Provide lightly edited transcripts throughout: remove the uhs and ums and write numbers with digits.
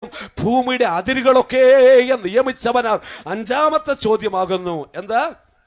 ഭൂമിയുടെ അതിരുകളൊക്കെയും നിയമിച്ചവനാർ. അഞ്ചാമത്തെ ചോദ്യമാകുന്നു എന്താ?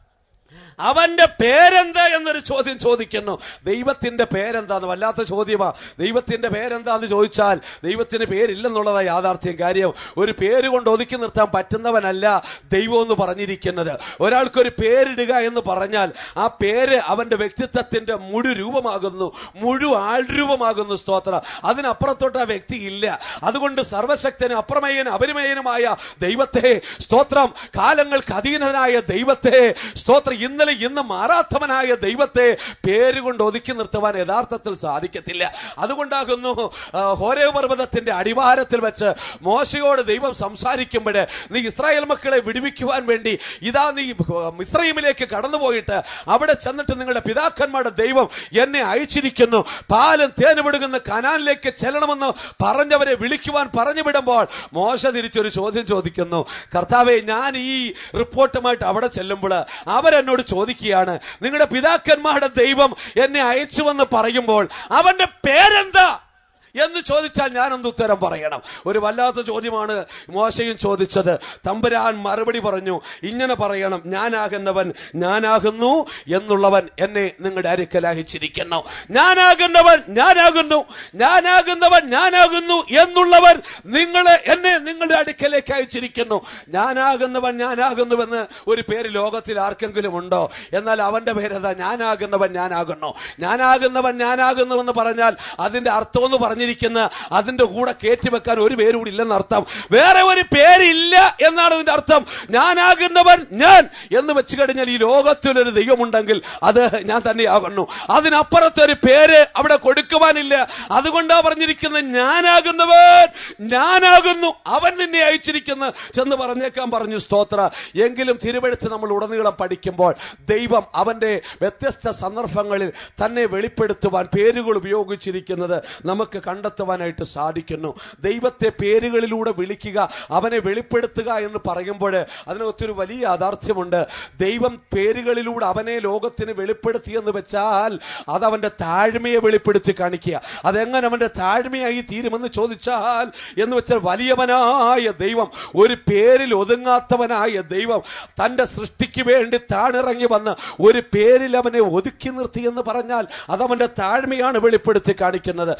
അവന്റെ പേരെന്താ എന്നൊരു ചോദ്യം ചോദിക്കുന്നു. ദൈവത്തിന്റെ പേരെന്താന്ന് വല്ലാത്ത ചോദ്യമാ. ദൈവത്തിന്റെ പേരെന്താന്ന് ചോദിച്ചാൽ ദൈവത്തിന് പേരില്ലെന്നുള്ളതാ യാഥാർത്ഥ്യം. കാര്യം ഒരു പേര് കൊണ്ട് ഒതുക്കി നിർത്താൻ പറ്റുന്നവനല്ല ദൈവം എന്ന് പറഞ്ഞിരിക്കുന്നത്. ഒരാൾക്കൊരു പേരിടുക എന്ന് പറഞ്ഞാൽ ആ പേര് അവന്റെ വ്യക്തിത്വത്തിന്റെ രൂപമാകുന്നു, ആൾരൂപമാകുന്നു. സ്തോത്രം. അതിനപ്പുറത്തോട്ട് ആ വ്യക്തി ഇല്ല. അതുകൊണ്ട് സർവശക്തനും അപ്രമേയനും അപരിമേയനുമായ ദൈവത്തെ സ്തോത്രം, കാലങ്ങൾക്ക് അധീനനായ ദൈവത്തെ സ്തോത്രം, ഇന്നലെ ഇന്ന് മാറാത്തവനായ ദൈവത്തെ പേരുകൊണ്ട് ഒതുക്കി നിർത്തുവാൻ യഥാർത്ഥത്തിൽ സാധിക്കത്തില്ല. അതുകൊണ്ടാകുന്നു ഹോരേബ് പർവ്വതത്തിന്റെ അടിവാരത്തിൽ വെച്ച് മോശയോട് ദൈവം സംസാരിക്കുമ്പോൾ, നീ ഇസ്രായേൽ മക്കളെ വിടുവിക്കുവാൻ വേണ്ടി ഇതാ നീ മിസ്രയീമിലേക്ക് കടന്നുപോയിട്ട് അവിടെ ചെന്നിട്ട് നിങ്ങളുടെ പിതാക്കന്മാരുടെ ദൈവം എന്നെ അയച്ചിരിക്കുന്നു, പാലും തേനും ഒഴുകുന്ന കനാനിലേക്ക് ചെല്ലണമെന്ന് പറഞ്ഞവരെ വിളിക്കുവാൻ പറഞ്ഞു വിടുമ്പോൾ മോശ തിരിച്ചൊരു ചോദ്യം ചോദിക്കുന്നു. കർത്താവേ, ഞാൻ ഈ റിപ്പോർട്ടുമായിട്ട് അവിടെ ചെല്ലുമ്പോൾ അവരെന്നോട് ചോദിക്കുകയാണ്, നിങ്ങളുടെ പിതാക്കന്മാരുടെ ദൈവം എന്നെ അയച്ചുവെന്ന് പറയുമ്പോൾ അവന്റെ പേരെന്താ എന്ന് ചോദിച്ചാൽ ഞാൻ എന്ത് ഉത്തരം പറയണം? ഒരു വല്ലാത്ത ചോദ്യമാണ് മോശയും ചോദിച്ചത്. തമ്പുരാൻ മറുപടി പറഞ്ഞു, ഇങ്ങനെ പറയണം, ഞാനാകുന്നവൻ ഞാനാകുന്നു എന്നുള്ളവൻ എന്നെ നിങ്ങളുടെ അടുക്കൽ അയച്ചിരിക്കുന്നു. ഞാനാകുന്നവൻ ഞാനാകുന്നു, ഞാനാകുന്നവൻ ഞാനാകുന്നു എന്നുള്ളവൻ എന്നെ നിങ്ങളുടെ അടുക്കലേക്ക് അയച്ചിരിക്കുന്നു. ഞാനാകുന്നവൻ ഞാനാകുന്നുവെന്ന് ഒരു പേര് ലോകത്തിൽ ആർക്കെങ്കിലും ഉണ്ടോ? എന്നാൽ അവന്റെ പേരെന്താ? ഞാനാകുന്നവൻ ഞാനാകുന്നു. ഞാനാകുന്നവൻ ഞാനാകുന്നുവെന്ന് പറഞ്ഞാൽ അതിന്റെ അർത്ഥം എന്ന് പറഞ്ഞു അതിന്റെ കൂടെ കയറ്റിവെക്കാൻ ഒരു പേര് കൂടി ഇല്ലെന്ന് അർത്ഥം. വേറെ ഒരു പേരില്ല എന്നാണ് അതിന്റെ അർത്ഥം. ഞാനാകുന്നവൻ ഞാൻ എന്ന് വെച്ച് കഴിഞ്ഞാൽ ഈ ലോകത്തിലൊരു ദൈവമുണ്ടെങ്കിൽ അത് ഞാൻ തന്നെയാകുന്നു. അതിനപ്പുറത്തൊരു പേര് അവിടെ കൊടുക്കുവാനില്ല. അതുകൊണ്ടാ പറഞ്ഞിരിക്കുന്നത്, ഞാനാകുന്നവൻ ഞാനാകുന്നു, അവൻ നിന്നെ അയച്ചിരിക്കുന്നു ചെന്ന് പറഞ്ഞേക്കാൻ പറഞ്ഞു. സ്തോത്ര. എങ്കിലും തിരുവെഴുത്ത് നമ്മൾ ഉടനീളം പഠിക്കുമ്പോൾ ദൈവം അവന്റെ വ്യത്യസ്ത സന്ദർഭങ്ങളിൽ തന്നെ വെളിപ്പെടുത്തുവാൻ പേരുകൾ ഉപയോഗിച്ചിരിക്കുന്നത് നമുക്ക് കണ്ടെത്തുവാനായിട്ട് സാധിക്കുന്നു. ദൈവത്തെ പേരുകളിലൂടെ വിളിക്കുക, അവനെ വെളിപ്പെടുത്തുക എന്ന് പറയുമ്പോൾ അതിനകത്തൊരു വലിയ യാഥാർത്ഥ്യമുണ്ട്. ദൈവം പേരുകളിലൂടെ അവനെ ലോകത്തിന് വെളിപ്പെടുത്തിയെന്ന് വെച്ചാൽ അത് അവന്റെ താഴ്മയെ വെളിപ്പെടുത്തി കാണിക്കുക. അതെങ്ങനെ അവന്റെ താഴ്മയായി തീരുമെന്ന് ചോദിച്ചാൽ എന്ന് വെച്ചാൽ വലിയവനായ ദൈവം, ഒരു പേരിൽ ഒതുങ്ങാത്തവനായ ദൈവം തന്റെ സൃഷ്ടിക്ക് വേണ്ടി താണിറങ്ങി വന്ന് ഒരു പേരിൽ അവനെ ഒതുക്കി നിർത്തി എന്ന് പറഞ്ഞാൽ അതവന്റെ താഴ്മയാണ് വെളിപ്പെടുത്തി കാണിക്കുന്നത്.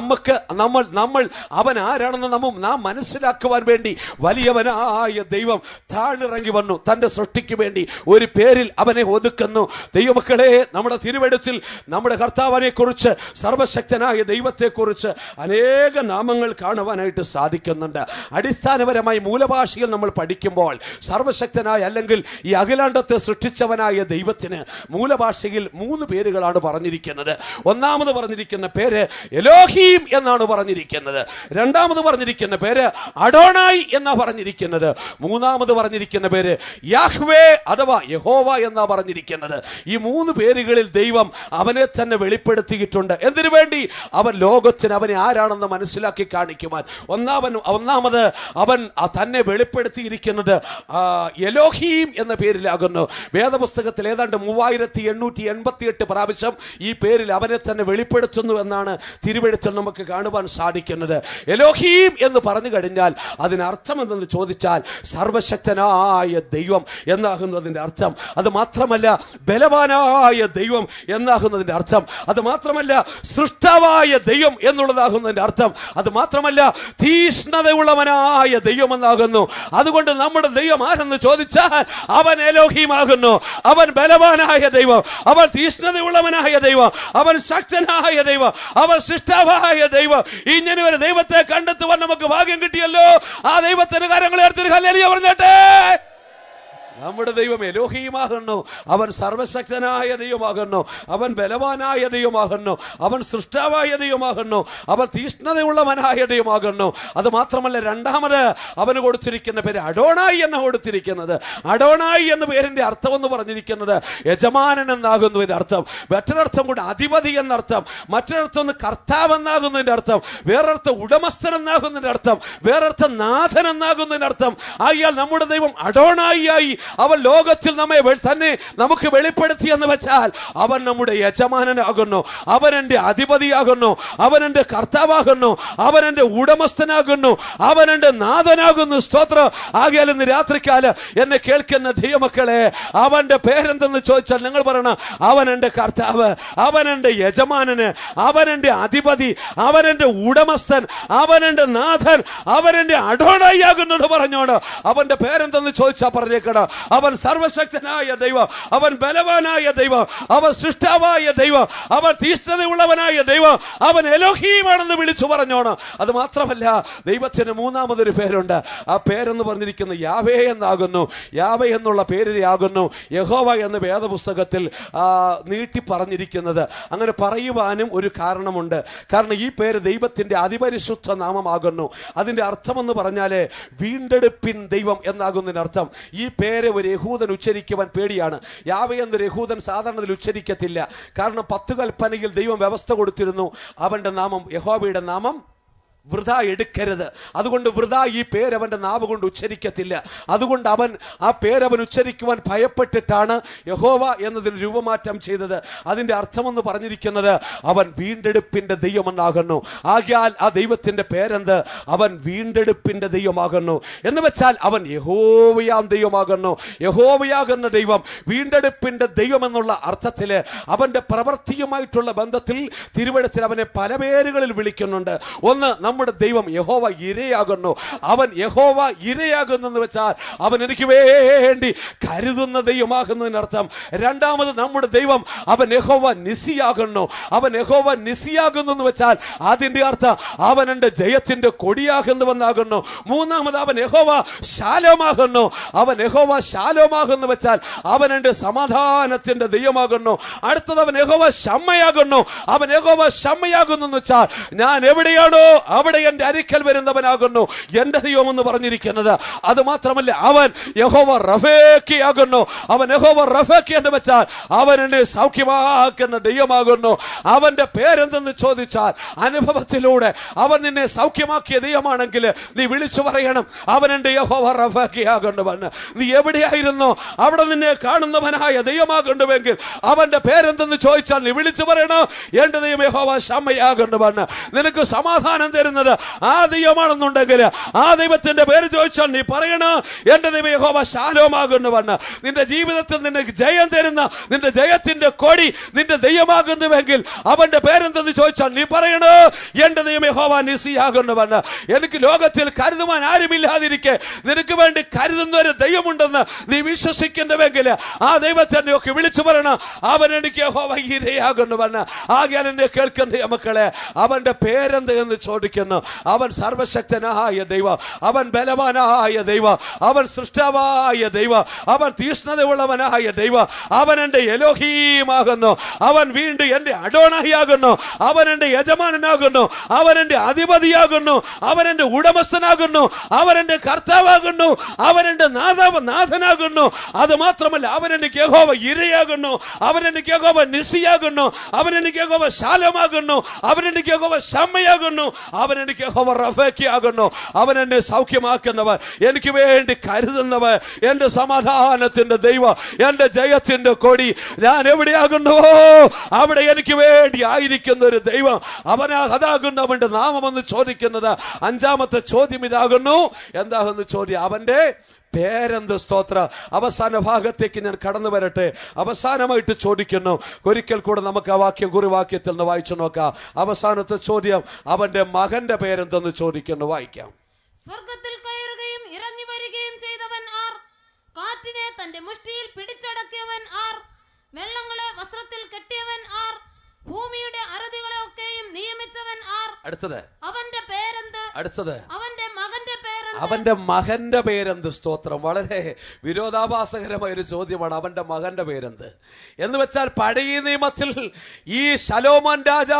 നമ്മൾ അവൻ ആരാണെന്ന് നാം മനസ്സിലാക്കുവാൻ വേണ്ടി വലിയവനായ ദൈവം താണിറങ്ങി വന്നു, തന്റെ സൃഷ്ടിക്ക് വേണ്ടി ഒരു പേരിൽ അവനെ ഒതുക്കുന്നു. ദൈവമക്കളെ, നമ്മുടെ തിരുവെഴുത്തിൽ നമ്മുടെ കർത്താവിനെ കുറിച്ച്, സർവശക്തനായ ദൈവത്തെ കുറിച്ച് അനേക നാമങ്ങൾ കാണുവാനായിട്ട് സാധിക്കുന്നുണ്ട്. അടിസ്ഥാനപരമായി മൂലഭാഷയിൽ നമ്മൾ പഠിക്കുമ്പോൾ സർവശക്തനായ അല്ലെങ്കിൽ ഈ അഖിലാണ്ടത്തെ സൃഷ്ടിച്ചവനായ ദൈവത്തിന് മൂലഭാഷയിൽ 3 പേരുകളാണ് പറഞ്ഞിരിക്കുന്നത്. ഒന്നാമത് പറഞ്ഞിരിക്കുന്ന പേര് എലോഹീം എന്നാണ് പറഞ്ഞിരിക്കുന്നത്. രണ്ടാമത് പറഞ്ഞിരിക്കുന്ന പേര് അഡോണായി എന്നാ പറഞ്ഞിരിക്കുന്നത്. മൂന്നാമത് പറഞ്ഞിരിക്കുന്ന പേര് യാഹ്വേ അഥവാ യഹോവ എന്നാ പറഞ്ഞിരിക്കുന്നത്. ഈ 3 പേരുകളിൽ ദൈവം അവനെ തന്നെ വെളിപ്പെടുത്തിയിട്ടുണ്ട്. എന്തിനു വേണ്ടി? അവൻ ലോകത്തിന് അവനെ ആരാണെന്ന് മനസ്സിലാക്കി കാണിക്കുവാൻ. ഒന്നാമത് അവൻ തന്നെ വെളിപ്പെടുത്തിയിരിക്കുന്നത് എലോഹീം എന്ന പേരിലാകുന്നു. വേദപുസ്തകത്തിൽ ഏതാണ്ട് 3888 പ്രാവശ്യം ഈ പേരിൽ അവനെ തന്നെ വെളിപ്പെടുത്തുന്നു എന്നാണ് തിരുവെഴുത്തിൽ നമുക്ക് കാണുവാൻ സാധിക്കുന്നത്. എലോഹീം എന്ന് പറഞ്ഞു കഴിഞ്ഞാൽ അതിനർത്ഥം എന്തെന്ന് ചോദിച്ചാൽ സർവശക്തനായ ദൈവം എന്നാകുന്നതിന്റെ അർത്ഥം. അത് മാത്രമല്ല ബലവാനായ ദൈവം എന്നാകുന്നതിന്റെ അർത്ഥം. അത് മാത്രമല്ല സൃഷ്ടാവായ ദൈവം എന്നുള്ളതാകുന്നതിന്റെ അർത്ഥം. അത് മാത്രമല്ല തീഷ്ണതയുള്ളവനായ ദൈവം എന്നാകുന്നു. അതുകൊണ്ട് നമ്മുടെ ദൈവം ആരെന്ന് ചോദിച്ചാൽ അവൻ എലോഹീം ആകുന്നു. അവൻ ബലവാനായ ദൈവം, അവൻ തീഷ്ണതയുള്ളവനായ ദൈവം, അവൻ ശക്തനായ ദൈവം, അവൻ സൃഷ്ടാവായ ദൈവം. ഇങ്ങനെ ഒരു ദൈവത്തെ കണ്ടെത്തുവാൻ നമുക്ക് ഭാഗ്യം കിട്ടിയല്ലോ. ആ ദൈവത്തിന് കരങ്ങളെ എടുത്തിട്ട് ഹല്ലേലൂയ പറഞ്ഞേട്ടെ. നമ്മുടെ ദൈവം എലോഹീമാകുന്നു. അവൻ സർവശക്തനായ ദൈവമാകുന്നു, അവൻ ബലവാനായ ദൈവമാകുന്നു, അവൻ സൃഷ്ടാവായ ദൈവമാകുന്നു, അവൻ തീഷ്ണതയുള്ളവനായ ദൈവമാകുന്നു. അത് മാത്രമല്ല രണ്ടാമത് അവന് കൊടുത്തിരിക്കുന്ന പേര് അഡോണായി എന്ന് കൊടുത്തിരിക്കുന്നത്. അഡോണായി എന്ന പേരിന്റെ അർത്ഥം എന്ന് പറഞ്ഞിരിക്കുന്നത് യജമാനൻ എന്നാകുന്നതിന്റെ അർത്ഥം. മറ്റൊരർത്ഥം കൂടെ അധിപതി എന്നർത്ഥം, മറ്റൊരർത്ഥം ഒന്ന് കർത്താവ് എന്നാകുന്നതിന്റെ അർത്ഥം, വേറൊരർത്ഥം ഉടമസ്ഥൻ എന്നാകുന്നതിന്റെ അർത്ഥം, വേറൊരർത്ഥം നാഥൻ എന്നാകുന്നതിന്റെ അർത്ഥം. ആയാൽ നമ്മുടെ ദൈവം അഡോണായി, അവൻ അവൻ ലോകത്തിൽ നമ്മെ തന്നെ നമുക്ക് വെളിപ്പെടുത്തി എന്ന് വെച്ചാൽ അവൻ നമ്മുടെ യജമാനനാകുന്നു, അവൻ എന്റെ അധിപതിയാകുന്നു, അവൻ എന്റെ കർത്താവാകുന്നു, അവൻ എന്റെ ഉടമസ്ഥനാകുന്നു, അവൻ എന്റെ നാഥനാകുന്നു. സ്തോത്രം. ആകയാൽ ഇന്ന് രാത്രിക്കാല് എന്നെ കേൾക്കുന്ന ദൈവമക്കളെ, അവന്റെ പേരെന്തെന്ന് ചോദിച്ചാൽ നിങ്ങൾ പറയണം, അവൻ എന്റെ കർത്താവ്, അവൻ എന്റെ യജമാനന്, അവൻ എന്റെ അധിപതി, അവൻ എന്റെ ഉടമസ്ഥൻ, അവൻ എന്റെ നാഥൻ, അവൻ എന്റെ അഡോണായിയാകുന്നത് പറഞ്ഞോട്. അവന്റെ പേരെന്തെന്ന് ചോദിച്ചാൽ പറഞ്ഞേക്കണം, അവൻ സർവശക്തനായ ദൈവം, അവൻ ബലവാനായ ദൈവം, അവൻ സൃഷ്ടാവായ ദൈവം, അവൻ തീഷ്ണതയുള്ളവനായ ദൈവം, അവൻ എലോഹീമാണെന്ന് വിളിച്ചു പറഞ്ഞോണം. അത് മാത്രമല്ല, ദൈവത്തിന് മൂന്നാമതൊരു പേരുണ്ട്. ആ പേരെന്ന് പറഞ്ഞിരിക്കുന്ന യാവേ എന്നാകുന്നു. യാവേ എന്നുള്ള പേരിലാകുന്നു യഹോവ എന്ന് വേദപുസ്തകത്തിൽ നീട്ടി പറഞ്ഞിരിക്കുന്നത്. അങ്ങനെ പറയുവാനും ഒരു കാരണമുണ്ട്. കാരണം ഈ പേര് ദൈവത്തിന്റെ അതിപരിശുദ്ധ നാമമാകുന്നു. അതിന്റെ അർത്ഥമെന്ന് പറഞ്ഞാല് വീണ്ടെടുപ്പിൻ ദൈവം എന്നാകുന്നതിനർത്ഥം. ഈ പേര് ഒരു യഹൂദൻ ഉച്ചരിക്കുവാൻ പേടിയാണ്. യാവേ എന്നൊരു യഹൂദൻ സാധാരണത്തിൽ ഉച്ചരിക്കത്തില്ല. കാരണം 10 കൽപ്പനയിൽ ദൈവം വ്യവസ്ഥ കൊടുത്തിരുന്നു, അവന്റെ നാമം, യഹോവയുടെ നാമം വൃഥ എടുക്കരുത്. അതുകൊണ്ട് വൃഥ ഈ പേരവന്റെ നാവ് കൊണ്ട് ഉച്ചരിക്കത്തില്ല. അതുകൊണ്ട് അവൻ ആ പേരവൻ ഉച്ചരിക്കുവാൻ ഭയപ്പെട്ടിട്ടാണ് യഹോവ എന്നതിന് രൂപമാറ്റം ചെയ്തത്. അതിന്റെ അർത്ഥമെന്ന് പറഞ്ഞിരിക്കുന്നത് അവൻ വീണ്ടെടുപ്പിന്റെ ദൈവമെന്നാകുന്നു. ആകയാൽ ആ ദൈവത്തിന്റെ പേരെന്ത്? അവൻ വീണ്ടെടുപ്പിന്റെ ദൈവമാകുന്നു. എന്ന് വെച്ചാൽ അവൻ യഹോവയാം ദൈവമാകുന്നു. യഹോവയാകുന്ന ദൈവം വീണ്ടെടുപ്പിന്റെ ദൈവം എന്നുള്ള അർത്ഥത്തില് അവന്റെ പ്രവൃത്തിയുമായിട്ടുള്ള ബന്ധത്തിൽ തിരുവെഴുത്തിൽ അവനെ പല പേരുകളിൽ വിളിക്കുന്നുണ്ട്. ഒന്ന്, നമ്മുടെ ദൈവം യഹോവ ഇരയാകുന്നു. അവൻ യഹോവ ഇരയാകുന്നു എന്ന് വെച്ചാൽ അവൻ എനിക്ക് വേണ്ടി കരുതുന്ന ദൈവമാകുന്നതിനർത്ഥം. രണ്ടാമത്, നമ്മുടെ ദൈവം അവൻ യഹോവ നിസിയാകുന്നു. അവൻ യഹോവ നിസിയാകുന്നു എന്ന് വെച്ചാൽ അതിന്റെ അർത്ഥം അവൻ എന്റെ ജയത്തിന്റെ കൊടിയാകുന്നുവെന്നാകുന്നു. മൂന്നാമത്, അവൻ യഹോവ ശാലോമാകുന്നു. അവൻ യഹോവ ശാലോമാകുന്നു വെച്ചാൽ അവൻ എന്റെ സമാധാനത്തിന്റെ ദൈവമാകുന്നു. അടുത്തത്, അവൻ യഹോവ ശമ്മയാകുന്നു. അവൻ യഹോവ ശമ്മയാകുന്നു എന്ന് വെച്ചാൽ ഞാൻ എവിടെയാണോ അവിടെ എന്റെ അരിക്കൽ വരുന്നവനാകുന്നു എന്റെ ദൈവം എന്ന് പറഞ്ഞിരിക്കുന്നത്. അത് മാത്രമല്ല, അവൻ യഹോവ റഫേക്കിയാകുന്നു. അവൻ യഹോവ റഫേക്കി എന്ന് വെച്ചാൽ അവൻ എന്നെ സൗഖ്യമാക്കുന്ന ദൈവമാകുന്നു. അവന്റെ പേരെന്തെന്ന് ചോദിച്ചാൽ അനുഭവത്തിലൂടെ അവൻ നിന്നെ സൗഖ്യമാക്കിയ ദൈവമാണെങ്കിൽ നീ വിളിച്ചു പറയണം, അവൻ എന്റെ യഹോവ റഫേക്കിയാകുന്നുവെന്ന്. നീ എവിടെയായിരുന്നു അവിടെ നിന്നെ കാണുന്നവനായ ദൈവമാകുന്നുവെങ്കിൽ അവന്റെ പേരെന്തെന്ന് ചോദിച്ചാൽ നീ വിളിച്ചു പറയണം, എന്റെ ദൈവം യഹോവ ശമ്മയാകുന്നുവെന്ന്. നിനക്ക് സമാധാനം തരുന്നത് ആ ദൈവമാണെന്നുണ്ടെങ്കിൽ ആ ദൈവത്തിന്റെ പേര് ചോദിച്ചാൽ നീ പറയണം, എന്റെ ദൈവം യഹോവ ശാലോമാകുന്നുവെന്ന്. നിന്റെ ജീവിതത്തിൽ നിനക്ക് ജയം തരുന്ന നിന്റെ ജയത്തിന്റെ കൊടി നിന്റെ ദൈവമാകുന്നുവെങ്കിൽ അവന്റെ പേരെന്തെന്ന് ചോദിച്ചാൽ നീ പറയണോ, എന്റെ ദൈവം യഹോവ നിസിയാകുന്നുവെന്ന്. എനിക്ക് ലോകത്തിൽ കരുതുവാൻ ആരുമില്ലാതിരിക്കെ നിനക്ക് വേണ്ടി കരുതുന്ന ഒരു ദൈവമുണ്ടെന്ന് നീ വിശ്വസിക്കുന്നുവെങ്കിൽ ആ ദൈവത്തെ ഒക്കെ വിളിച്ചു പറയണം, അവൻ എനിക്ക് യഹോവ ഇരയാകുന്നുവെന്ന്. ആകയാൽ എന്നെ കേൾക്കുന്ന മക്കളെ, അവന്റെ പേരെന്ത് എന്ന് ചോദിക്കുന്നു. അവൻ സർവശക്തനായ ദൈവം, അവൻ ബലവാനായ ദൈവം, അവൻ സൃഷ്ടാവായ ദൈവം, അവൻ തീഷ്ണതയുള്ളവനായ ദൈവം, അവൻ എന്റെ എലോഹീമാകുന്നു. അവൻ വീണ്ടും എന്റെ അഡോണായിയാകുന്നു. അവൻ എന്റെ യജമാനനാകുന്നു. അവൻ എന്റെ അധിപതിയാകുന്നു. അവൻ എന്റെ ഉടമസ്ഥനാകുന്നു. അവൻ എന്റെ കർത്താവാകുന്നു. അവൻ എന്റെ നാഥനാകുന്നു. അത് മാത്രമല്ല, അവൻ എനിക്ക് യഹോവ ഇരയാകുന്നു. അവൻ എനിക്ക് യഹോവ നിസിയാകുന്നു. അവൻ എനിക്ക് യഹോവ ശാലോമാകുന്നു. അവൻ എനിക്ക് യഹോവ ശമ്മയാകുന്നു. അവൻ എനിക്ക് യഹോവ റഫേക്കിയാകുന്നു. അവൻ എന്നെ സൗഖ്യമാക്കുന്നവൻ, എനിക്ക് വേണ്ടി കരുതുന്നവൻ, എന്റെ സമാധാനത്തിന്റെ ദൈവം, എന്റെ ജയത്തിന്റെ കൊടി. ഞാൻ എവിടെയാകുന്നുവോ അവിടെ എനിക്ക് വേണ്ടി ആയിരിക്കുന്ന ഒരു ദൈവം അതാകുന്നു അവന്റെ നാമമെന്ന് ചോദിക്കുന്നത്. അഞ്ചാമത്തെ ചോദ്യം ഇതാകുന്നു. എന്താകുന്നു ചോദ്യം? അവന്റെ പേരെന്ത്? സ്തോത്ര. അവസാന ഭാഗത്തേക്ക് ഞാൻ കടന്നു വരട്ടെ. അവസാനമായിട്ട് ചോദിക്കുന്നു, ഒരിക്കൽ കൂടെ നമുക്ക് ആ വാക്യം കുറിവാക്യത്തിൽ നിന്ന് വായിച്ചു നോക്കാം. അവസാനത്തെ ചോദ്യം, അവന്റെ മകന്റെ പേരെന്തെന്ന് ചോദിക്കുന്നു. വായിക്കാം. സ്വർഗ്ഗത്തിൽ കയറുകയും ഇറങ്ങി വരികയും ചെയ്തവൻ ആർ? കാറ്റിനെ തന്റെ മുഷ്ടിയിൽ പിടിച്ചടക്കിയവൻ ആർ? വെള്ളങ്ങളെ വസ്ത്രത്തിൽ കെട്ടിയവൻ ആർ? ഭൂമിയുടെ അറുതികളെ ഒക്കെയും നിയമിച്ചവൻ ആർ? അടുത്തത്, അവന്റെ പേരെന്ത്? അടുത്തത്, അവന്റെ മകന്റെ പേരെന്ത്? അവന്റെ മകന്റെ പേരെന്ത്? സ്തോത്രം. വളരെ വിരോധാഭാസകരമായ ഒരു ചോദ്യമാണ്. അവന്റെ മകന്റെ പേരെന്ത് എന്ന് വെച്ചാൽ, പഴയ നിയമത്തിൽ ഈ ശലോമോൻ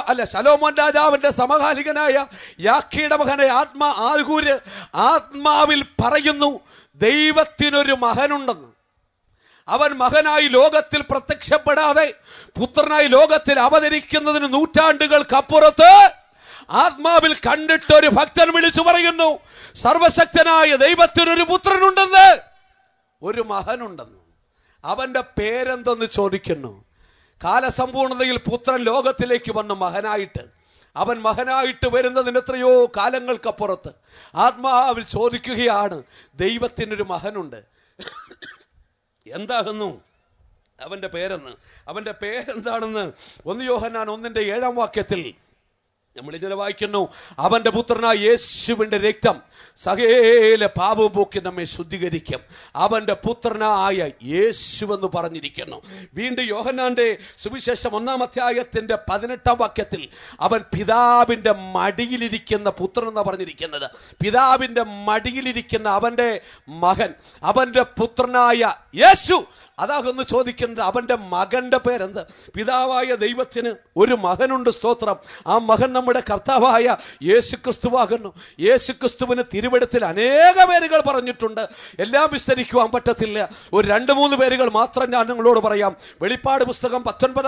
രാജാവിന്റെ സമകാലികനായ യാഖീയുടെ മകനെ ആത്മാവിൽ പറയുന്നു, ദൈവത്തിനൊരു മകനുണ്ടെന്ന്. അവൻ മകനായി ലോകത്തിൽ പ്രത്യക്ഷപ്പെടാതെ പുത്രനായി ലോകത്തിൽ അവതരിക്കുന്നതിന് നൂറ്റാണ്ടുകൾക്കപ്പുറത്ത് ആത്മാവിൽ കണ്ടിട്ടൊരു ഭക്തൻ വിളിച്ചു പറയുന്നു, സർവശക്തനായ ദൈവത്തിനൊരു പുത്രനുണ്ടെന്ന്, ഒരു മകനുണ്ടെന്ന്. അവന്റെ പേരെന്തെന്ന് ചോദിക്കുന്നു. കാലസമ്പൂർണതയിൽ പുത്രൻ ലോകത്തിലേക്ക് വന്നു മകനായിട്ട്. അവൻ മകനായിട്ട് വരുന്നതിന് എത്രയോ കാലങ്ങൾക്കപ്പുറത്ത് ആത്മാവിൽ ചോദിക്കുകയാണ്, ദൈവത്തിനൊരു മകനുണ്ട്, എന്താകുന്നു അവന്റെ പേരെന്ന്? അവന്റെ പേരെന്താണെന്ന് 1 യോഹന്നാൻ 1:7 നമ്മൾ ഇങ്ങനെ വായിക്കുന്നു, അവന്റെ പുത്രനായ യേശുവിന്റെ രക്തം സകല പാപവും പോക്കി നമ്മെ ശുദ്ധീകരിക്കും. അവന്റെ പുത്രനായ യേശുവെന്ന് പറഞ്ഞിരിക്കുന്നു. വീണ്ടും യോഹന്നാന്റെ സുവിശേഷം 1:18 അവൻ പിതാവിന്റെ മടിയിലിരിക്കുന്ന പുത്രൻ എന്ന് പറഞ്ഞിരിക്കുന്നത്. പിതാവിന്റെ മടിയിലിരിക്കുന്ന അവന്റെ മകൻ, അവന്റെ പുത്രനായ യേശു, അതാകുന്നു ചോദിക്കുന്നത്. അവന്റെ മകന്റെ പേരെന്ത്? പിതാവായ ദൈവത്തിന് ഒരു മകനുണ്ട്, സ്തോത്രം. ആ മകൻ നമ്മുടെ കർത്താവായ യേശുക്രിസ്തുവാകുന്നു. യേശുക്രിസ്തുവിന് തിരുവെഴുത്തിൽ അനേക പേരുകൾ പറഞ്ഞിട്ടുണ്ട്, എല്ലാം വിസ്തരിക്കുവാൻ പറ്റത്തില്ല. ഒരു 2-3 പേരുകൾ മാത്രം ഞാൻ നിങ്ങളോട് പറയാം. വെളിപ്പാട് പുസ്തകം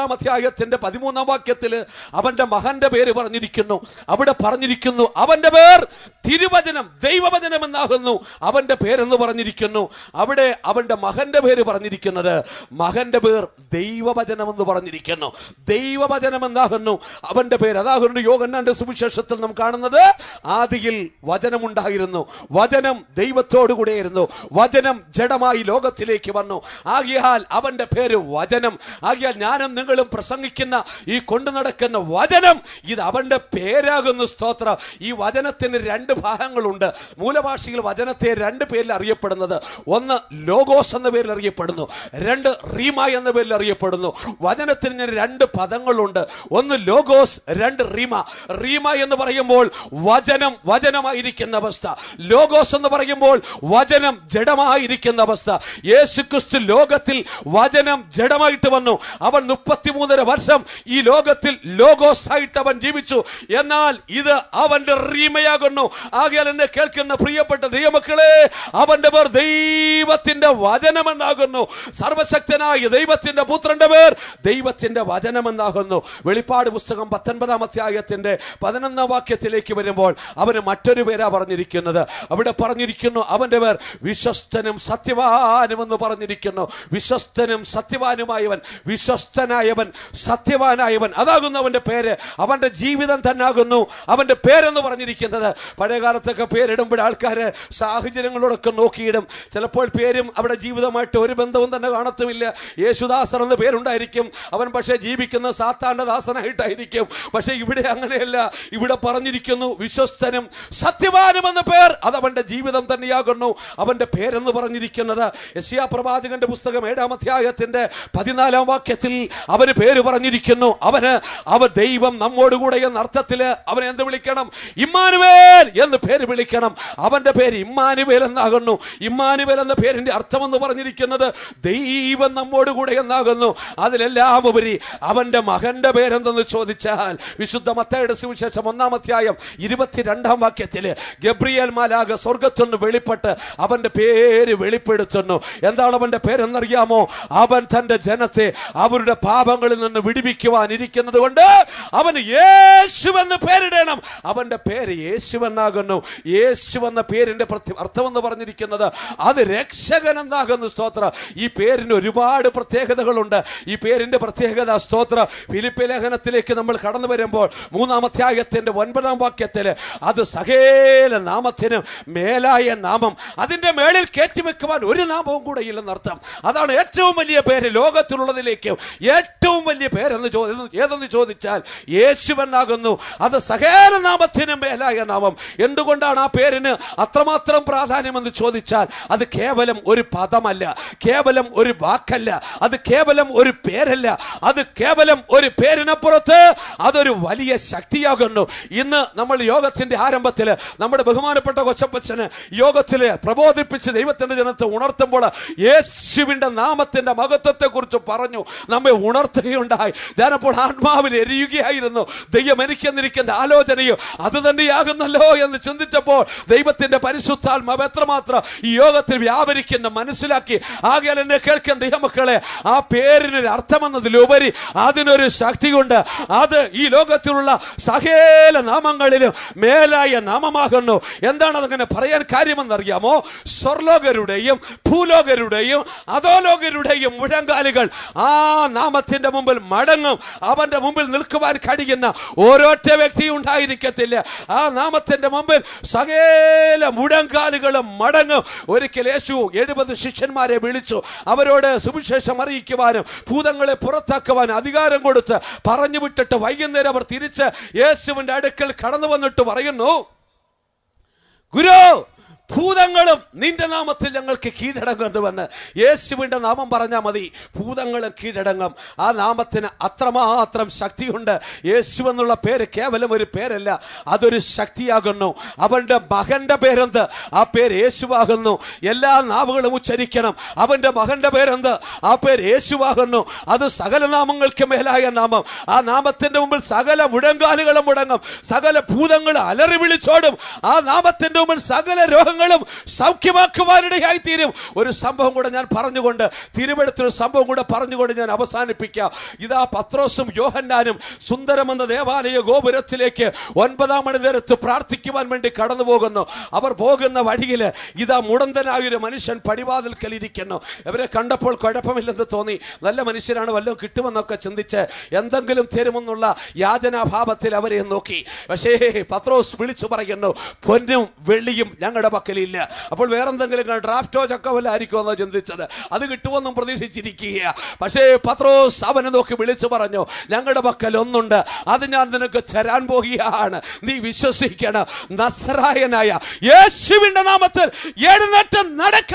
19:13 അവന്റെ മകന്റെ പേര് പറഞ്ഞിരിക്കുന്നു. അവിടെ പറഞ്ഞിരിക്കുന്നു അവന്റെ പേർ തിരുവചനം, ദൈവവചനം എന്നാകുന്നു അവന്റെ പേരെന്ന് പറഞ്ഞിരിക്കുന്നു. അവിടെ അവന്റെ മകന്റെ പേര് പറഞ്ഞിരിക്കുന്നു, മകന്റെ പേർ ദൈവവചനം എന്ന് പറഞ്ഞിരിക്കുന്നു. ദൈവവചനം എന്നാകുന്നു അവന്റെ പേര്. അതാകുന്നു യോഹന്നാന്റെ സുവിശേഷത്തിൽ നാം കാണുന്നത്, ആദിയിൽ വചനമുണ്ടായിരുന്നു, വചനം ദൈവത്തോടു കൂടെയായിരുന്നു, വചനം ജഡമായി ലോകത്തിലേക്ക് വന്നു. ആകിയാൽ അവന്റെ പേര് വചനം. ആകിയാൽ ഞാനും നിങ്ങളും പ്രസംഗിക്കുന്ന ഈ കൊണ്ടു നടക്കുന്ന വചനം, ഇത് അവന്റെ പേരാകുന്നു, സ്തോത്രം. ഈ വചനത്തിന് 2 ഭാഗങ്ങളുണ്ട്. മൂലഭാഷയിൽ വചനത്തെ 2 പേരിൽ അറിയപ്പെടുന്നത്. ഒന്ന് ലോഗോസ് എന്ന പേരിൽ അറിയപ്പെടുന്നു, 2 റീമ എന്ന പേരിൽ അറിയപ്പെടുന്നു. വചനത്തിന് 2 പദങ്ങളുണ്ട്, ഒന്ന് ലോഗോസ്, 2 റീമ. റീമ എന്ന് പറയുമ്പോൾ വചനം വചനമായിരിക്കുന്ന അവസ്ഥ, ലോഗോസ് എന്ന് പറയുമ്പോൾ വചനം ജഡമായിരിക്കുന്ന അവസ്ഥ. യേശുക്രിസ്തു ലോകത്തിൽ വചനം ജഡമായിട്ട് വന്നു. അവൻ 33.5 വർഷം ഈ ലോകത്തിൽ ലോഗോസ് ആയിട്ട് അവൻ ജീവിച്ചു. എന്നാൽ ഇത് അവന്റെ റീമയാകുന്നു. ആകയാൽ എന്നെ കേൾക്കുന്ന പ്രിയപ്പെട്ട ദൈവമക്കളെ, അവന്റെ പേർ ദൈവത്തിന്റെ വചനമെന്നാകുന്നു. സർവശക്തനായ ദൈവത്തിന്റെ പുത്രന്റെ പേർ ദൈവത്തിന്റെ വചനമെന്നാകുന്നു. വെളിപ്പാട് പുസ്തകം 19:11 വരുമ്പോൾ അവന് മറ്റൊരു പേരാ പറഞ്ഞിരിക്കുന്നത്. അവിടെ പറഞ്ഞിരിക്കുന്നു അവന്റെ പേർ വിശ്വസ്തനും സത്യവാനും എന്ന് പറഞ്ഞിരിക്കുന്നു. വിശ്വസ്തനും സത്യവാനുമായവൻ, വിശ്വസ്തനായവൻ, സത്യവാനായവൻ, അതാകുന്നു അവന്റെ പേര്. അവന്റെ ജീവിതം തന്നെ ആകുന്നു അവന്റെ പേരെന്ന് പറഞ്ഞിരിക്കുന്നത്. പഴയകാലത്തൊക്കെ പേരിടുമ്പോൾ ആൾക്കാര് സാഹചര്യങ്ങളോടൊക്കെ നോക്കിയിടും. ചിലപ്പോൾ പേരും അവിടെ ജീവിതമായിട്ട് ഒരു ബന്ധവും തന്നെ കാണത്തുമില്ല. യേശുദാസൻ എന്ന പേരുണ്ടായിരിക്കും, അവൻ പക്ഷേ ജീവിക്കുന്ന സാത്താന്റെ ദാസനായിട്ടായിരിക്കും. പക്ഷെ ഇവിടെ അങ്ങനെയല്ല. ഇവിടെ പറഞ്ഞിരിക്കുന്നു വിശ്വസ്തനും സത്യവാനും എന്ന പേർ, അത് അവന്റെ ജീവിതം തന്നെയാകുന്നു അവന്റെ പേരെന്ന് പറഞ്ഞിരിക്കുന്നത്. യെശയ്യാ പ്രവാചകന്റെ പുസ്തകം 7:14 അവന് പേര് പറഞ്ഞിരിക്കുന്നു. അവൻ ദൈവം നമ്മോടുകൂടെ എന്ന അർത്ഥത്തില് അവനെ എന്ത് വിളിക്കണം? ഇമ്മാനുവേൽ എന്ന് പേര് വിളിക്കണം. അവന്റെ പേര് ഇമ്മാനുവേൽ എന്നാകുന്നു. ഇമ്മാനുവേൽ എന്ന പേരിന്റെ അർത്ഥം എന്ന് പറഞ്ഞിരിക്കുന്നത് ദൈവം നമ്മോടുകൂടെ എന്നാകുന്നു. അതിലെല്ലാം ഉപരി അവന്റെ മകന്റെ പേരെന്തെന്ന് ചോദിച്ചാൽ, വിശുദ്ധ മത്തായിയുടെ സുവിശേഷം 1:22 ഗബ്രിയേൽ മാലാഖ സ്വർഗ്ഗത്തുനിന്ന് വെളിപ്പെട്ട് അവന്റെ പേര് വെളിപ്പെടുത്തുന്നു. എന്താണ് അവന്റെ പേരെന്നറിയാമോ? അവൻ തന്റെ ജനത്തെ അവരുടെ പാപങ്ങളിൽ നിന്ന് വിടുവിക്കുവാൻ ഇരിക്കുന്നത് കൊണ്ട് അവന് യേശുവെന്ന് പേരിടണം. അവന്റെ പേര് യേശുവെന്നാകുന്നു. യേശു എന്ന പേരിന്റെ അർത്ഥമെന്ന് പറഞ്ഞിരിക്കുന്നത് അത് രക്ഷകൻ എന്നാകുന്നു. സ്തോത്രം. ഈ പേരിന് ഒരുപാട് പ്രത്യേകതകളുണ്ട്. ഈ പേരിന്റെ പ്രത്യേകത, സ്തോത്രം, ഫിലിപ്പി ലേഖനത്തിലേക്ക് നമ്മൾ കടന്നു വരുമ്പോൾ 3:9 അത് സകല നാമത്തിനും മേലായ നാമം, അതിന്റെ മേളിൽ കയറ്റിവെക്കുവാൻ ഒരു നാമവും കൂടെ ഇല്ലെന്നർത്ഥം. അതാണ് ഏറ്റവും വലിയ പേര്. ലോകത്തിലുള്ളതിലേക്ക് ഏറ്റവും വലിയ പേരെന്ന് ഏതെന്ന് ചോദിച്ചാൽ യേശുവെന്നാകുന്നു. അത് സകല നാമത്തിനും മേലായ നാമം. എന്തുകൊണ്ടാണ് ആ പേരിന് അത്രമാത്രം പ്രാധാന്യമെന്ന് ചോദിച്ചാൽ, അത് കേവലം ഒരു പദമല്ല, കേവലം ഒരു വാക്കല്ല, അത് കേവലം ഒരു പേരല്ല, അത് കേവലം ഒരു പേരിനപ്പുറത്ത് അതൊരു വലിയ ശക്തിയാകുന്നു. ഇന്ന് നമ്മൾ യോഗത്തിന്റെ ആരംഭത്തിൽ നമ്മുടെ ബഹുമാനപ്പെട്ട കൊച്ചപ്പച്ചന് യോഗത്തില് പ്രബോധിപ്പിച്ച് ദൈവത്തിന്റെ ജനത്തെ ഉണർത്തുമ്പോൾ യേശുവിന്റെ നാമത്തിന്റെ മഹത്വത്തെ കുറിച്ച് പറഞ്ഞു നമ്മെ ഉണർത്തുകയുണ്ടായി. ഞാനപ്പോൾ ആത്മാവിൽ എരിയുകയായിരുന്നു. ദൈവം എനിക്കെന്നിരിക്കുന്ന ആലോചനയും അത് തന്നെയാകുന്നല്ലോ എന്ന് ചിന്തിച്ചപ്പോൾ ദൈവത്തിന്റെ പരിശുദ്ധാത്മാവ് എത്രമാത്രം ഈ യോഗത്തിൽ വ്യാപരിക്കുന്ന മനസ്സിലാക്കി. ആകയാൽ എന്നെ എന്നെ കേൾക്കേണ്ട ദൈവമക്കളെ, ആ പേരിനൊരു അർത്ഥമെന്നതിലുപരി അതിനൊരു ശക്തിയുണ്ട്. അത് ഈ ലോകത്തിലുള്ള സകല നാമങ്ങളിലും മേലായ നാമമാകുന്നു. എന്താണ് അതങ്ങനെ പറയാൻ കാര്യമെന്നറിയാമോ? സ്വർലോകരുടെയും ഭൂലോകരുടെയും അധോലോകരുടെയും മുഴങ്കാലുകൾ ആ നാമത്തിന്റെ മുമ്പിൽ മടങ്ങും. അവന്റെ മുമ്പിൽ നിൽക്കുവാൻ കഴിയുന്ന ഓരോറ്റ വ്യക്തി ഉണ്ടായിരിക്കത്തില്ല. ആ നാമത്തിന്റെ മുമ്പിൽ സകല മുഴങ്കാലുകളും മടങ്ങും. ഒരിക്കൽ യേശു 70 ശിഷ്യന്മാരെ വിളിച്ചു. അവരോട് സുവിശേഷം അറിയിക്കുവാനും ഭൂതങ്ങളെ പുറത്താക്കുവാൻ അധികാരം കൊടുത്ത് പറഞ്ഞു വിട്ടിട്ട് വൈകുന്നേരം അവർ തിരിച്ച് യേശുവിന്റെ അടുക്കൽ കടന്നു വന്നിട്ട് പറയുന്നു, ഗുരു, ഭൂതങ്ങളും നിന്റെ നാമത്തിൽ ഞങ്ങൾക്ക് കീഴടങ്ങുന്നുവെന്ന്. യേശുവിന്റെ നാമം പറഞ്ഞാൽ മതി, ഭൂതങ്ങളും കീഴടങ്ങും. ആ നാമത്തിന് അത്രമാത്രം ശക്തിയുണ്ട്. യേശു എന്നുള്ള പേര് കേവലം ഒരു പേരല്ല, അതൊരു ശക്തിയാകുന്നു. അവന്റെ മകന്റെ പേരെന്ത്? ആ പേര് യേശുവാകുന്നു. എല്ലാ നാവുകളും ഉച്ചരിക്കണം, അവന്റെ മകന്റെ പേരെന്ത്? ആ പേര് യേശുവാകുന്നു. അത് സകല നാമങ്ങൾക്ക് മേലായ നാമം. ആ നാമത്തിന്റെ മുമ്പിൽ സകല മുഴങ്കാലുകളും മുടങ്ങും, സകല ഭൂതങ്ങൾ അലറി വിളിച്ചോടും. ആ നാമത്തിന്റെ മുമ്പിൽ സകല രോഗങ്ങളും സൗഖ്യമാക്കുവാനിടയായി തീരും. ഒരു സംഭവം കൂടെ ഞാൻ പറഞ്ഞുകൊണ്ട്, തിരുവെടുത്തൊരു സംഭവം കൂടെ പറഞ്ഞുകൊണ്ട് ഞാൻ അവസാനിപ്പിക്കാം. ഇതാ പത്രോസും യോഹന്നാനും സുന്ദരമെന്ന ദേവാലയ ഗോപുരത്തിലേക്ക് 9-ാം മണി നേരത്ത് പ്രാർത്ഥിക്കുവാൻ വേണ്ടി കടന്നു പോകുന്നു. അവർ പോകുന്ന വഴിയിൽ ഇതാ മുടന്തനായൊരു മനുഷ്യൻ പടിവാതിൽക്കൽ ഇരിക്കുന്നു. ഇവരെ കണ്ടപ്പോൾ കുഴപ്പമില്ലെന്ന് തോന്നി. നല്ല മനുഷ്യരാണ്, വല്ലതും കിട്ടുമെന്നൊക്കെ ചിന്തിച്ച് എന്തെങ്കിലും തരുമെന്നുള്ള യാചനാഭാവത്തിൽ അവരെ നോക്കി. പക്ഷേ പത്രോസ് വിളിച്ചു പറയുന്നു, പൊന്നും വെള്ളിയും ഞങ്ങളുടെ പക്കലില്ല. അപ്പോൾ വേറെന്തെങ്കിലും ഡ്രാഫ്റ്റോ ചക്കോ വല്ല ആയിരിക്കുമെന്നോ ചിന്തിച്ചത്. അത് കിട്ടുമെന്നും പ്രതീക്ഷിച്ചിരിക്കുക. പക്ഷേ പത്രോസ് അവനെ നോക്കി വിളിച്ചു പറഞ്ഞു, ഞങ്ങളുടെ പക്കൽ ഒന്നുണ്ട്, അത് ഞാൻ നിനക്ക് തരാൻ പോകുകയാണ്. നീ വിശ്വസിക്കണം. നസറായനായ യേശുവിന്റെ നാമത്തിൽ എഴുന്നേറ്റ് നടക്ക.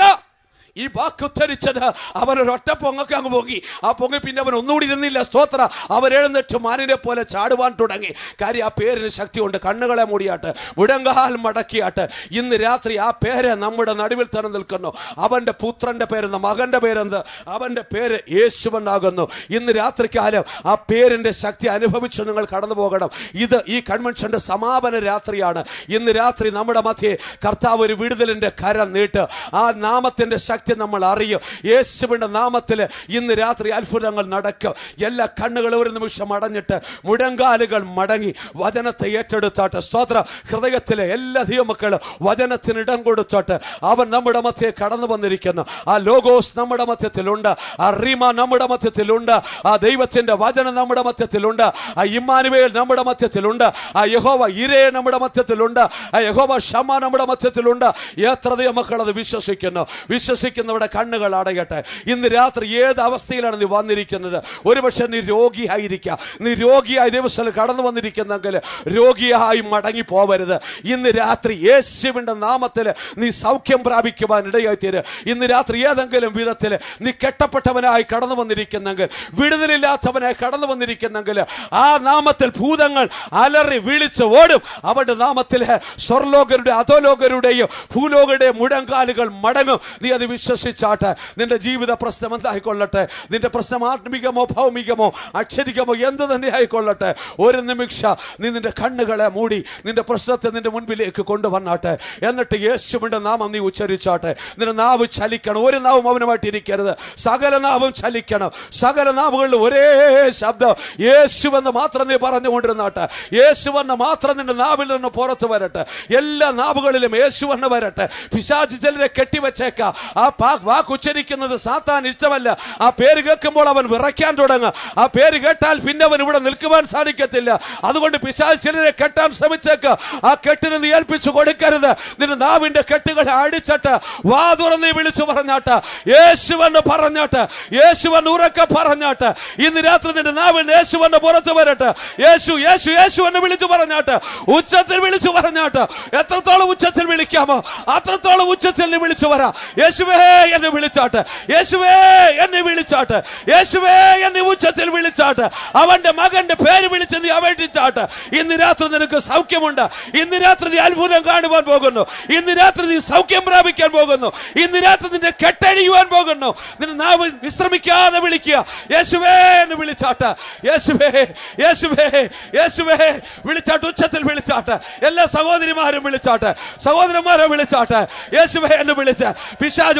ഈ വാക്ക് ഉച്ചരിച്ചത് അവനൊരൊറ്റ പൊങ്ങൊക്കെ അങ്ങ് പൊങ്ങി. ആ പൊങ്ങി പിന്നെ അവൻ ഒന്നുകൂടി ഇരുന്നില്ല. സ്തോത്ര. അവൻ എഴുന്നേറ്റ് മാനിനെ പോലെ ചാടുവാൻ തുടങ്ങി. കാര്യം ആ പേരിന് ശക്തിയുണ്ട്. കണ്ണുകളെ മൂടിയാട്ട്, മുഴങ്കാൽ മടക്കിയാട്ട് ഇന്ന് രാത്രി ആ പേര് നമ്മുടെ നടുവിൽ തന്നെ നിൽക്കുന്നു. അവന്റെ പുത്രന്റെ പേരെന്ത്? മകന്റെ പേരെന്ത്? അവന്റെ പേര് യേശുവെന്നാകുന്നു. ഇന്ന് രാത്രിക്കാലം ആ പേരിന്റെ ശക്തി അനുഭവിച്ച് നിങ്ങൾ കടന്നു പോകണം. ഇത് ഈ കൺവെൻഷന്റെ സമാപന രാത്രിയാണ്. ഇന്ന് രാത്രി നമ്മുടെ മധ്യേ കർത്താവ് ഒരു വിടുതലിന്റെ കരം നീട്ട്. ആ നാമത്തിന്റെ ശക്തി നമ്മൾ അറിയും. യേശുവിന്റെ നാമത്തിൽ ഇന്ന് രാത്രി അത്ഭുതങ്ങൾ നടക്കും. എല്ലാ കണ്ണുകളും ഒരു നിമിഷം അടഞ്ഞിട്ട് മുഴങ്കാലുകൾ മടങ്ങി വചനത്തെ ഏറ്റെടുത്താട്ട്. സ്തോത്ര. ഹൃദയത്തിലെ എല്ലാ ദൈവമക്കളും വചനത്തിന് ഇടം കൊടുത്തോട്ട്. അവൻ നമ്മുടെ മധ്യേ കടന്നു വന്നിരിക്കുന്നു. ആ ലോഗോസ് നമ്മുടെ മധ്യത്തിലുണ്ട്. ആ റീമ നമ്മുടെ മധ്യത്തിലുണ്ട്. ആ ദൈവത്തിന്റെ വചനം നമ്മുടെ മധ്യത്തിലുണ്ട്. ആ ഇമ്മാനുവേൽ നമ്മുടെ മധ്യത്തിലുണ്ട്. ആ യഹോവ ഇരേ നമ്മുടെ മധ്യത്തിലുണ്ട്. ആ യഹോവ ഷമ നമ്മുടെ മധ്യത്തിലുണ്ട്. എത്ര ദൈവമക്കൾ അത് വിശ്വസിക്കുന്നു? വിശ്വസിക്കുന്നവരുടെ കണ്ണുകൾ അടയട്ടെ. ഇന്ന് രാത്രി ഏത് അവസ്ഥയിലാണ് നീ വന്നിരിക്കുന്നത്? ഒരുപക്ഷെ നീ രോഗിയായിരിക്കാം. നീ രോഗിയായി ദിവസം കടന്നു വന്നിരിക്കുന്നെങ്കിൽ രോഗിയായി മടങ്ങി പോവരുത്. ഇന്ന് രാത്രി യേശുവിന്റെ നാമത്തിൽ നീ സൗഖ്യം പ്രാപിക്കുവാൻ ഇടയായി തീരും. ഇന്ന് രാത്രി ഏതെങ്കിലും വിധത്തിൽ നീ കെട്ടപ്പെട്ടവനായി കടന്നു വന്നിരിക്കുന്നെങ്കിൽ, വിടുതലില്ലാത്തവനായി കടന്നു വന്നിരിക്കുന്നെങ്കിൽ, ആ നാമത്തിൽ ഭൂതങ്ങൾ അലറി വിളിച്ച് ഓടും. അവന്റെ നാമത്തിൽ സ്വർലോകരുടെ അധോലോകരുടെയും ഭൂലോകരുടെയും മുഴങ്കാലുകൾ മടങ്ങും. നീ അത് വിശ്വസിച്ചാട്ടെ. നിന്റെ ജീവിത പ്രശ്നം എന്തായിക്കൊള്ളട്ടെ, നിന്റെ പ്രശ്നം ആത്മികമോ ഭൗമികമോ അക്ഷരികമോ എന്ത് തന്നെ ആയിക്കൊള്ളട്ടെ, ഒരു നിമിഷം നീ നിന്റെ കണ്ണുകളെ മൂടി നിന്റെ പ്രശ്നത്തെ നിന്റെ മുൻപിലേക്ക് കൊണ്ടുവന്നാട്ടെ. എന്നിട്ട് യേശുവിന്റെ നാമം നീ ഉച്ചരിച്ചാട്ടെ. നിന്റെ നാവ് ചലിക്കണം. ഒരു നാവും അവനുമായിട്ട് ഇരിക്കരുത്. സകല നാവും ചലിക്കണം. സകല നാവുകളിൽ ഒരേ ശബ്ദം യേശുവെന്ന് മാത്രം നീ പറഞ്ഞുകൊണ്ടിരുന്നാട്ടെ. യേശുവെന്ന് മാത്രം നിന്റെ നാവിൽ നിന്ന് പുറത്തു വരട്ടെ. എല്ലാ നാവുകളിലും യേശുവെന്ന് വരട്ടെ. പിശാച് ചിലരെ കെട്ടിവെച്ചേക്കാം. ആ വാക്ക് ഉച്ചരിക്കുന്നത് സാത്താൻ ഇഷ്ടമല്ല. ആ പേര് കേൾക്കുമ്പോൾ അവൻ വിറയ്ക്കാൻ തുടങ്ങും. ആ പേര് കേട്ടാൽ പിന്നെ അവൻ ഇവിടെ നിൽക്കുവാൻ സാധിക്കത്തില്ല. അതുകൊണ്ട് പിശാച് ചിലരെ കെട്ടാൻ ശ്രമിച്ചേക്ക്. ആ കെട്ടിന് നീ ഏൽപ്പിച്ചു കൊടുക്കരുത്. നിന്റെ നാവിന്റെ കെട്ടുകളെ അടിച്ചിട്ട് വാ തുറന്ന് വിളിച്ചു പറഞ്ഞാട്ട്, യേശുവെന്ന് പറഞ്ഞാട്ട്, യേശുവെന്ന് ഉറക്കെ പറഞ്ഞാട്ട്. ഇന്ന് രാത്രി നിന്റെ നാവിൽ യേശുവെന്ന് പുറത്തു വരട്ടെ. യേശു യേശു യേശു എന്ന് വിളിച്ചു പറഞ്ഞാട്ട്, ഉച്ചത്തിൽ വിളിച്ചു പറഞ്ഞാട്ട്. എത്രത്തോളം ഉച്ചത്തിൽ വിളിക്കാമോ അത്രത്തോളം ഉച്ചത്തിൽ നീ വിളിച്ചു വരാ. യേശുവേ എന്നെ വിളിച്ചാട്ട്, യേശുവേ എന്നെ വിളിച്ചാട്ട്, യേശുവേ എന്നെ ഉച്ചത്തിൽ വിളിച്ചാട്ട്. അവന്റെ മകന്റെ പേര് വിളിച്ച് നീ അപേക്ഷിച്ചാട്ട്. ഇന്ന് രാത്രി നിനക്ക് സൗഖ്യമുണ്ട്. ഇന്ന് രാത്രി നീ അത്ഭുതം കാണുവാൻ പോകുന്നു. ഇന്ന് രാത്രി നീ സൗഖ്യം പ്രാപിക്കാൻ പോകുന്നു. ഇന്ന് രാത്രി നിന്റെ കെട്ടഴിയുവാൻ പോകുന്നു. നിന്റെ നാവ് വിശ്രമിക്കാതെ വിളിക്കുക. യേശുവേ എന്ന് വിളിച്ചാട്ട്, യേശുവേ യേശുവേ യേശുവേ വിളിച്ചാട്ട്. ഉച്ചത്തിൽ വിളിച്ചാട്ട്. എല്ലാ സഹോദരിമാരും വിളിച്ചാട്ട്, സഹോദരന്മാരെ വിളിച്ചാട്ട്. യേശുവേ എന്ന് വിളിച്ച് പിശാച്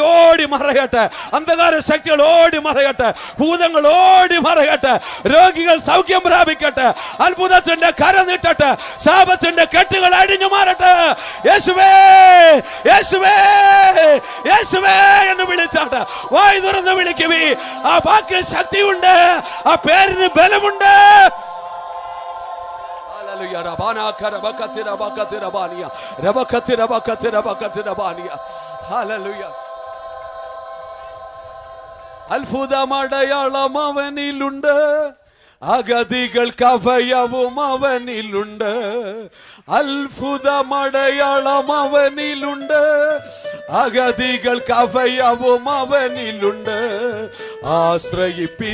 ഓടി മറയട്ടെ, അന്ധകാര ശക്തികൾ ഓടി മറയട്ടെ, ഭൂതങ്ങൾ ഓടി മറയട്ടെ, രോഗികൾ സൗഖ്യം പ്രാപിക്കട്ടെ, അത്ഭുതത്തിന്റെ കര നീട്ടട്ടെ, ശാപത്തിന്റെ കെട്ടുകൾ അഴിഞ്ഞു മാറട്ടെ. യേശുവേ യേശുവേ യേശുവേ എന്ന് വിളിച്ചാട്ടെ. വായ് തുറന്ന് വിളിക്കുവി. ആ വാക്കിൽ ശക്തിയുണ്ട്, ആ പേരിന് ബലമുണ്ട്. അത്ഭുതമടയാളം അവനിലുണ്ട്, അഗതികൾക്ക് അഭയവും അവനിലുണ്ട്. അത്ഭുതമടയാളം അവനിലുണ്ട്, അഗതികൾക്ക് അഭയവും അവനിലുണ്ട്. ആശ്രയിപ്പീ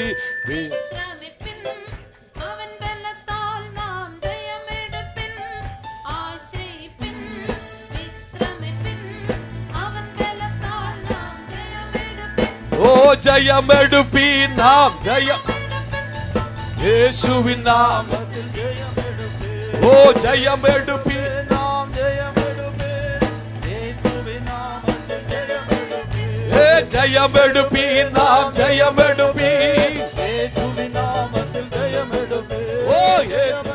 ഓ ജയമെടുപ്പി നാം ജയം യേശുവിൻ നാമത്തിൽ ജയമെടുപ്പി. ഓ ജയമെടുപ്പി നാം ജയമെടുപ്പി യേശുവിൻ നാമത്തിൽ ജയമെടുപ്പി. ഏ ജയമെടുപ്പി നാം ജയമെടുപ്പി യേശുവിൻ നാമത്തിൽ ജയമെടുപ്പി. ഓ യേശു